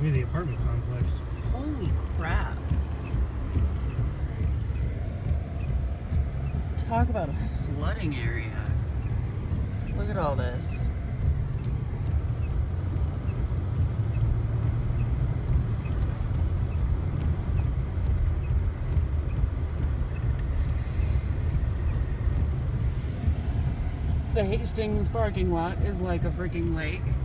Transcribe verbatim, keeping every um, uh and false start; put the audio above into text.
Near the apartment complex. Holy crap. Talk about a flooding area. Look at all this. The Hastings parking lot is like a freaking lake.